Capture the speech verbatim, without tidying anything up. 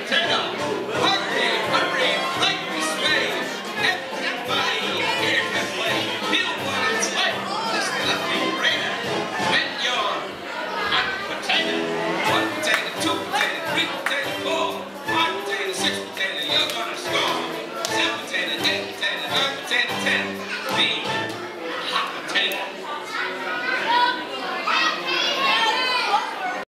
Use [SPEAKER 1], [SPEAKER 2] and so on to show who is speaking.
[SPEAKER 1] potato. Hurry, hurry, like we sway. Everybody here can play. Feel what it's like. This lucky brainer. When you're hot potato. One potato, two potato, three potato, four. Five potato, six potato, you're gonna score. Seven potato, eight potato, nine potato, ten. Be